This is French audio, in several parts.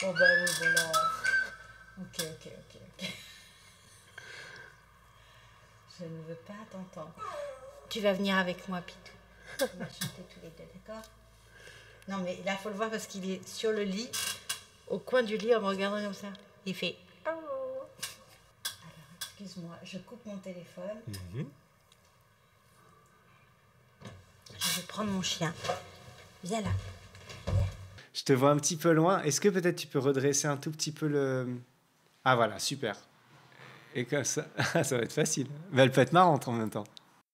Oh bah oui, voilà. Ok. Je ne veux pas t'entendre. Tu vas venir avec moi, Pitou. On va chanter tous les deux, d'accord? Non, mais là, il faut le voir parce qu'il est sur le lit, au coin du lit, en me regardant comme ça. Il fait... Alors, excuse-moi, je coupe mon téléphone. Je vais prendre mon chien. Viens là. Je te vois un petit peu loin. Est-ce que peut-être tu peux redresser un tout petit peu le... Ah voilà, super. Et comme ça, ça va être facile. Mais elle peut être marrante en même temps.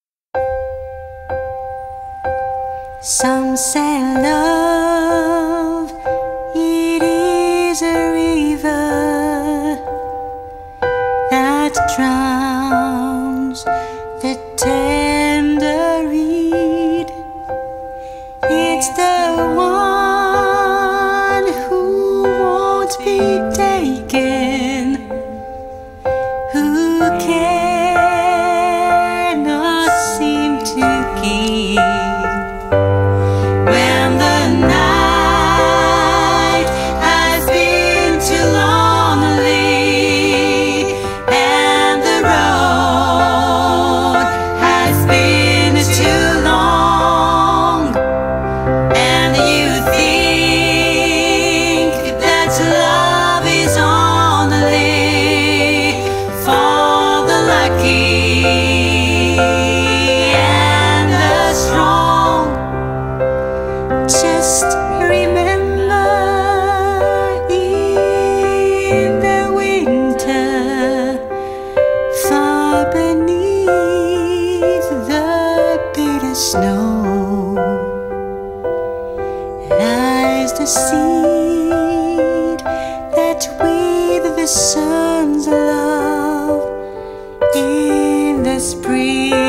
Some say love, it is a river that drowns the tender reed. It's the one who won't be taken, who cannot seem to give. When the night has been too lonely and the road has been too long, and you think that love is only for the lucky and the strong, just remember in the winter, far beneath the bitter snow, lies the seed that with the sun's love in the spring